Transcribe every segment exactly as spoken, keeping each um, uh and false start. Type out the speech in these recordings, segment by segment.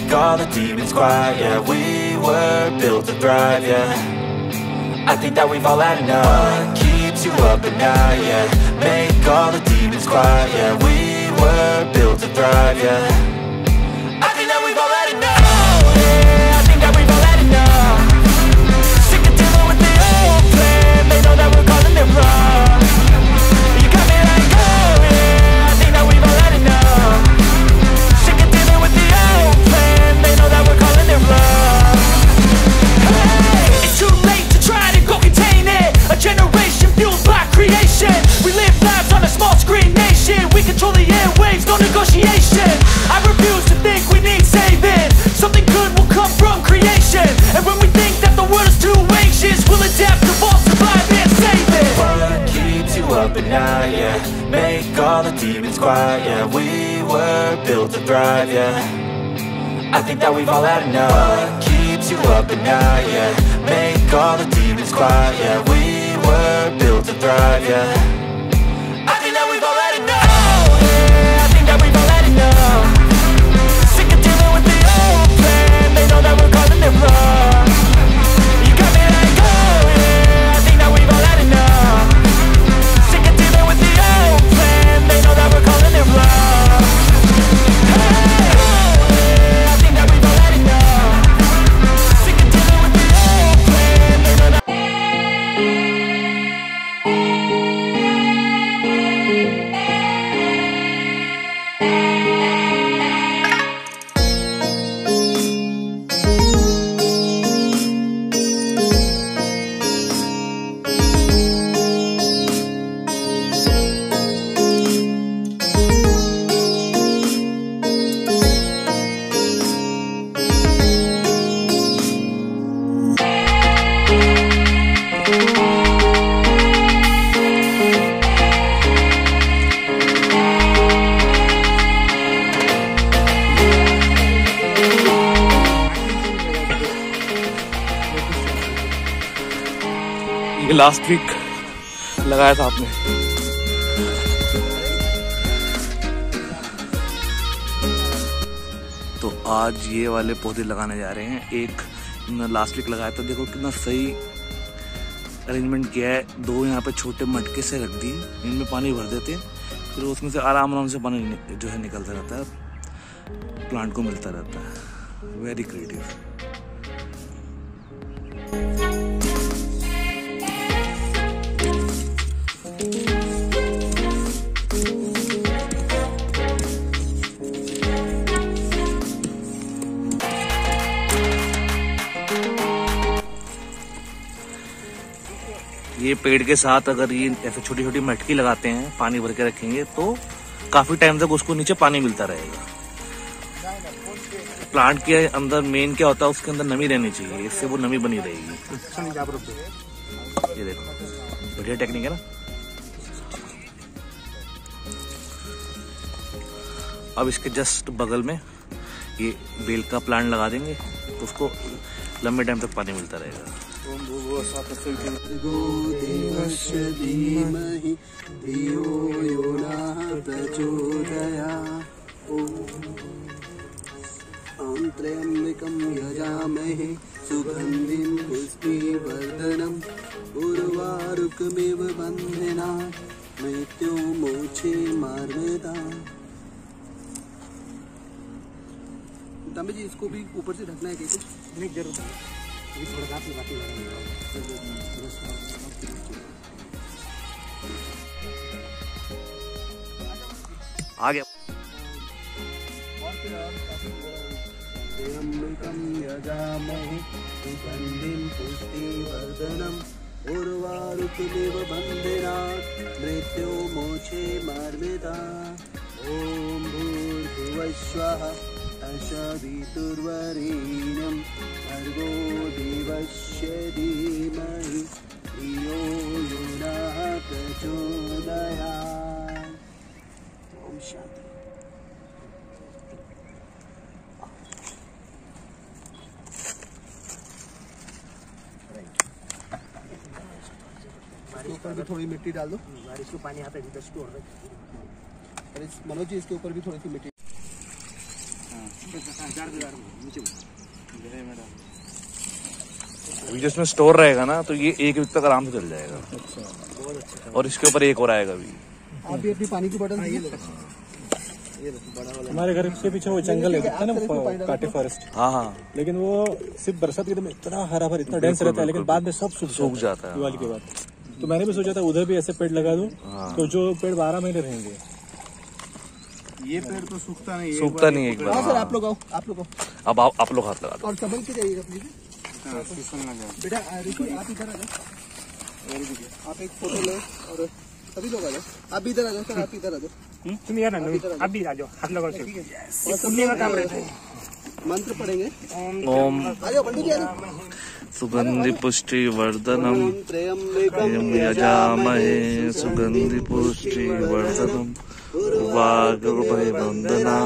make all the demons quiet. Yeah, we were built to thrive, yeah. I think that we've all had enough. What keeps you up at night, yeah. Make all the demons quiet. Yeah, we were built to thrive, yeah. I think that we've all had enough. Yeah, I think that we've all had enough. Sick of dealing with the old plan. They know that we're calling it wrong. You got me like, oh yeah, I think that we've all had enough. Sick of dealing with the old plan. They know that we're calling it wrong. Hey, it's too late to try to go contain it. A generation fueled by creation. We live lives on a small screen nation. We control the airwaves, no negotiation. I refuse to think we need saving. Something good will come from creation. And when we think that the world is too anxious, we'll adapt, evolve, survive and save it. What keeps you up at night, yeah. Make all the demons quiet, yeah. We were built to thrive, yeah. I think that we've all had enough. What keeps you up at night, yeah. Make all the demons quiet, yeah. We were built to thrive, yeah. I think that we've all had enough. Yeah, I think that we've all had enough. Sick of dealing with the old plan. They know that we're calling it wrong. You got me like, oh yeah, I think that we've all had enough. Sick of dealing with the old plan. They know that we're calling it wrong. Hey, oh yeah, I think that we've all had enough. Sick of dealing with the old plan. They know that. ये last week लगाया था आपने। तो आज ये वाले पौधे लगाने जा रहे हैं। एक लास्ट वीक लगाया था, देखो कितना सही अरेंजमेंट किया है। दो यहाँ पे छोटे मटके से रख दिए, इनमें पानी भर देते हैं, फिर उसमें से आराम आराम से पानी जो है निकलता रहता है, प्लांट को मिलता रहता है। Very creative. ये पेड़ के साथ अगर ये ऐसे छोटी छोटी मटकी लगाते हैं, पानी भर के रखेंगे तो काफी टाइम तक उसको नीचे पानी मिलता रहेगा। प्लांट के अंदर मेन क्या होता है, उसके अंदर नमी रहनी चाहिए, इससे वो नमी बनी रहेगी। ये देखो बढ़िया टेक्निक है ना। अब इसके जस्ट बगल में ये बेल का प्लांट लगा देंगे तो उसको लंबे टाइम तक पानी मिलता रहेगा। त्र्यंबकं यजामहे सुगंधिं पुष्टिवर्धनम् उर्वारुकमिव बन्धनात् मृत्युर्मोक्षे मार्गदः। तंबी जी इसको भी ऊपर से ढकना है क्या कुछ? नहीं जरूर, अभी थोड़ा काफी बाकी आ गया। त्र्यंबकं यजामहे सुगंधिं पुष्टिवर्धनम् उर्वारुकमिव बन्धनात् मृत्युर्मोक्षे मार्गदः। ॐ भूर्भुवस्सुवः तत्सवितुर्वरेण्यं भर्गो देवस्य धीमहि धियो यो नः प्रचोदयात्। ओम शांति। ऊपर भी थोड़ी मिट्टी डाल दो, बारिश को पानी आता है इधर से, मनोज जी इसके ऊपर भी थोड़ी सी मिट्टी। हाँ। अभी जिसमें स्टोर रहेगा ना तो ये एक वीक तक आराम से चल जाएगा। अच्छा, और इसके ऊपर एक और आएगा अभी। आप भी अपनी पानी की बोतल हमारे घर के पीछे वो जंगल है ना, काटे फॉरेस्ट। हाँ हाँ, लेकिन वो सिर्फ बरसात के दिन इतना हरा भरा इतना डेंस रहता है, लेकिन बाद में सब सूख सूख जाता है दिवाली के बाद। तो मैंने भी सोचा था उधर भी ऐसे पेड़ लगा दूं, तो जो पेड़ बारह महीने रहेंगे। ये पेड़ तो सूखता नहीं, सूखता नहीं एक बार। हाँ सर, आप लोग आओ, आप लोग आओ। अब आप, आप लोग हाथ लगा दो। और संभल के जाइएगा प्लीज बेटा। रुकिए, आप इधर आ जाओ, आप एक फोटो लो और सभी लोग आ जाओ। आप भी इधर आ जाओ सर, आप इधर आ जाओ। तुम यार आप भी आ जाओ, हाथ लगाओ। मंत्र पढ़ेंगे। ओम आ जाओ पंडित जी, आ जाओ। सुगंधि पुष्टि वर्धनम यजामहे सुगंधि पुष्टि वर्धनम वागभय वंदना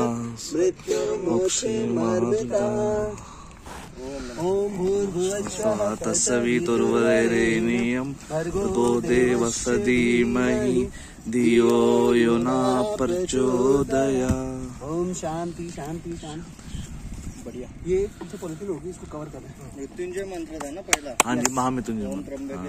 तस्सवितुर्वरेण्यं भर्गो देवस्य धीमहि धियो यो न प्रचोदयात्। ओम शांति शांति शांति। बढ़िया। ये कुछ पॉलिथीन होगी, इसको कवर करना है। मृत्युंजय मंत्र था ना पहला। हाँ जी, महामृत्युंजय मंत्र।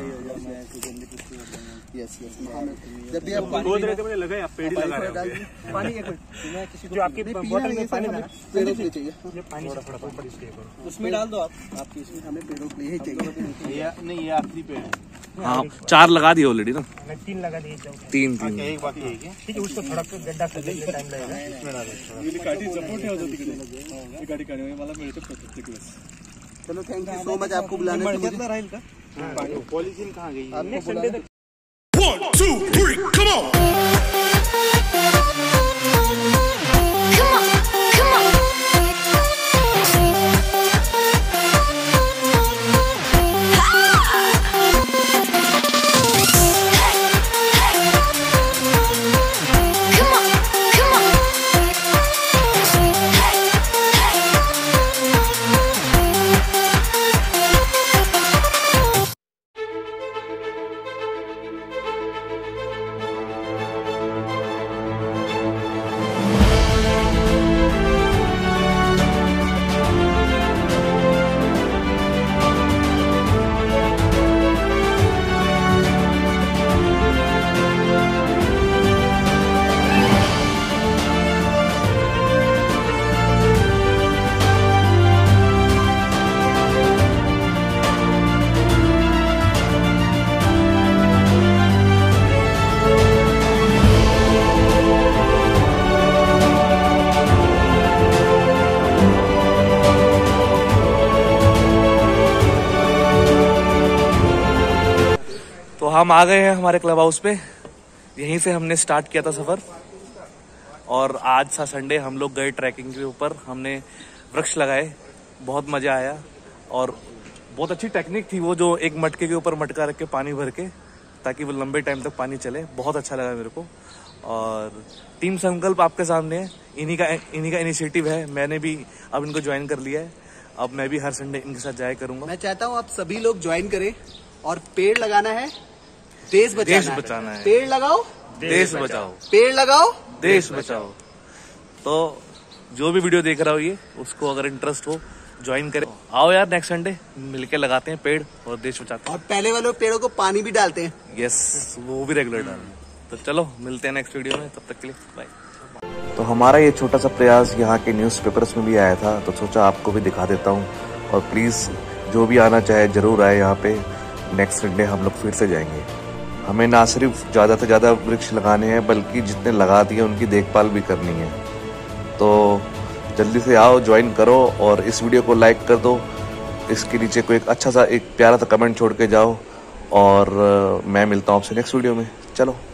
Yes yes. जब भी आप बोल रहे थे मुझे लगा आप पेड़ ही लगा रहे हो। पानी एक मिनट, जो आपकी बोतल में पानी ना, पेड़ों के लिए चाहिए। ये पानी थोड़ा ऊपर इसके ऊपर उसमें डाल दो आप। आपकी इसमें हमें पेड़ों के लिए ही चाहिए। नहीं, ये आखिरी पेड़ है। हाँ, चार लगा दिए ऑलरेडी ना। तीन लगा दिए। तीन तीन एक बात ये है ठीक है, उसको थोड़ा गड्ढा करने में टाइम लगेगा। इसमें डालो। ये काटी सपोर्ट है होती है, ये काटी काटी में मला मिळते प्रत्येक वेळेस। चलो थैंक यू सो मच आपको बुलाने के लिए। कितना राहिल का पॉलिथीन कहाँ गई? आपको बुलाने। One, two, three, come on! Come on, come on! हम आ गए हैं हमारे क्लब हाउस पे। यहीं से हमने स्टार्ट किया था सफर और आज था संडे। हम लोग गए ट्रैकिंग के ऊपर, हमने वृक्ष लगाए, बहुत मजा आया और बहुत अच्छी टेक्निक थी वो, जो एक मटके के ऊपर मटका रख के पानी भर के ताकि वो लंबे टाइम तक पानी चले। बहुत अच्छा लगा मेरे को। और टीम संकल्प आपके सामने है, इन्हीं का इन्हीं का इनिशिएटिव है। मैंने भी अब इनको ज्वाइन कर लिया है। अब मैं भी हर संडे इनके साथ जाया करूंगा। मैं चाहता हूँ आप सभी लोग ज्वाइन करें और पेड़ लगाना है, देश बचाना, देश बचाना है। पेड़ लगाओ, देश बचाओ, पेड़ लगाओ, देश बचाओ। तो जो भी वीडियो देख रहा हो ये, उसको अगर इंटरेस्ट हो ज्वाइन करें। आओ यार, नेक्स्ट संडे मिलके लगाते हैं पेड़ और देश बचाते हैं। और पहले वाले पेड़ों को पानी भी डालते हैं। यस, वो भी रेगुलर डालें। तो चलो मिलते हैं नेक्स्ट वीडियो में, तब तक के लिए बाय। तो हमारा ये छोटा सा प्रयास यहाँ के न्यूज़पेपर्स में भी आया था, तो सोचा आपको भी दिखा देता हूँ। और प्लीज़ जो भी आना चाहे जरूर आए यहाँ पे। नेक्स्ट संडे हम लोग फिर से जाएंगे। हमें ना सिर्फ ज़्यादा से ज़्यादा वृक्ष लगाने हैं, बल्कि जितने लगा दिए उनकी देखभाल भी करनी है। तो जल्दी से आओ, ज्वाइन करो और इस वीडियो को लाइक कर दो। इसके नीचे कोई एक अच्छा सा एक प्यारा सा कमेंट छोड़ के जाओ। और मैं मिलता हूँ आपसे नेक्स्ट वीडियो में। चलो।